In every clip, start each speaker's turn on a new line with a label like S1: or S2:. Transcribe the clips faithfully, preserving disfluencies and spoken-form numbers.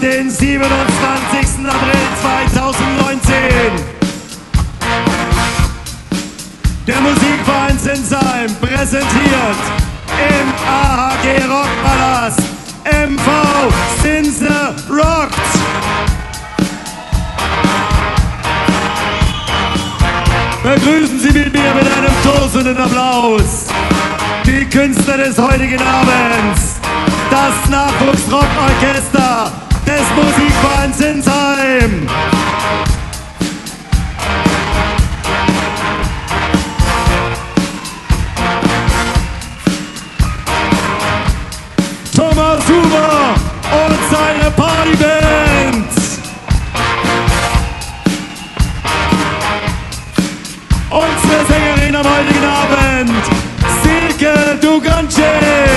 S1: den siebenundzwanzigsten April zweitausendneunzehn. Der Musikverein Sinzheim präsentiert im A H G Rockpalast M V Sinze rockt. Begrüßen Sie mit mir mit einem tosenden Applaus die Künstler des heutigen Abends, das Nachwuchsrockorchester des Musikvereins Sinzheim. Thomas Huber und seine Partyband. Unsere Sängerin am heutigen Abend, Silke Dugandzic.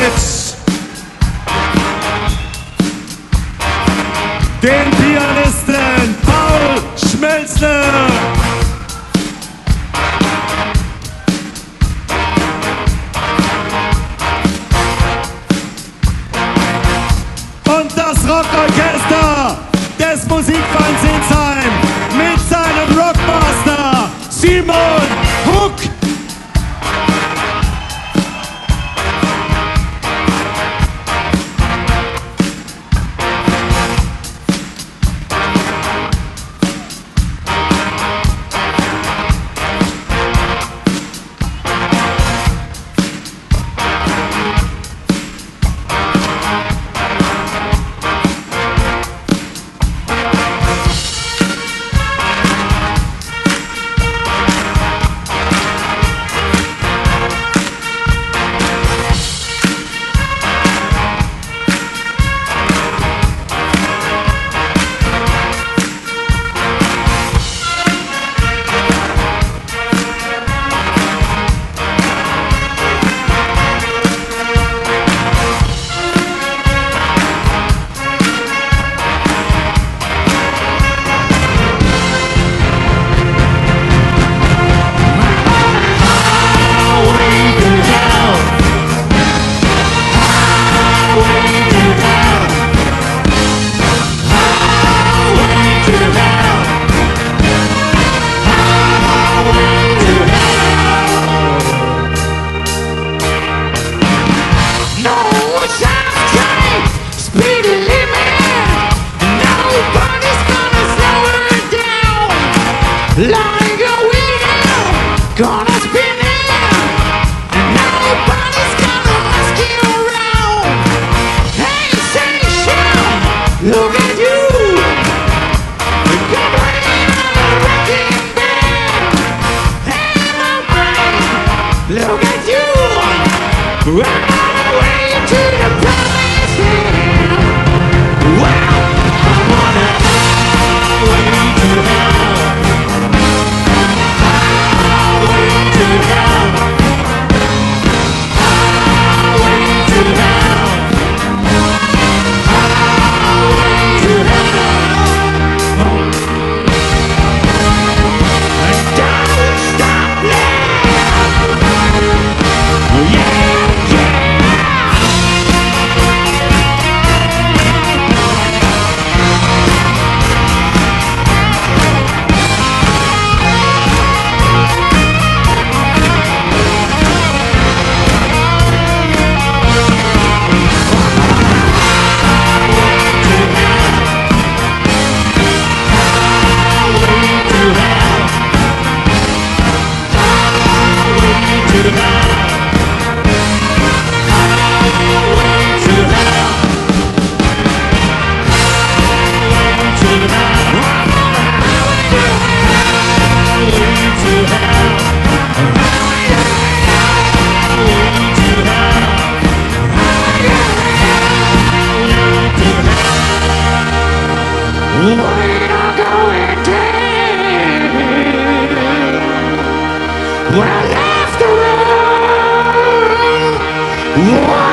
S1: Den Pianisten Paul Schmelzner. Und das Rockorchester des Musikvereins Sinzheim mit seinem Rockmaster Simon Huck. Like a wheel, gonna spin it, and nobody's gonna ask you around. Hey, sensation, look at you. You're playing on a wrecking band. Hey, my brain, look at you. Run away to the promised land. Wow, I wanna highway to hell. Well, after all,